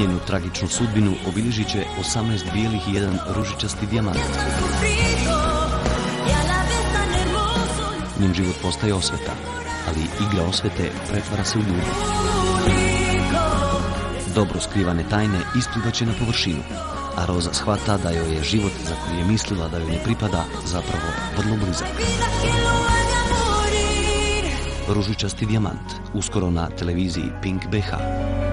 Njenu tragičnu sudbinu obilježit će 18 bijelih i 1 ružičasti dijamant. Njen život postaje osveta, ali igra osvete pretvara se u ljubav. Dobro skrivane tajne isplivaće na površinu, a Roza shvata da joj je život za koji je mislila da joj ne pripada zapravo vrlo blizak. Ružičasti dijamant, uskoro na televiziji Pink BH.